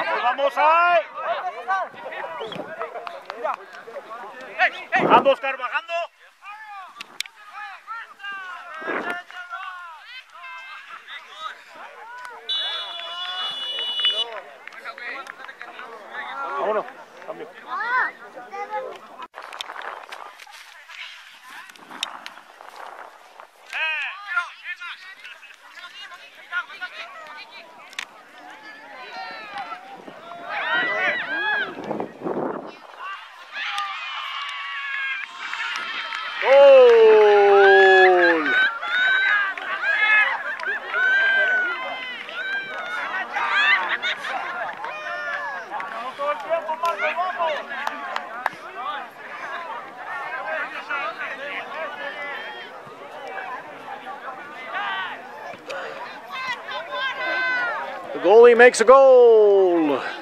Vamos ahí. Bajando, Oscar, bajando. Vámonos, cambio. ¡Gol! Todo el tiempo, Marco, vamos. The goalie makes a goal.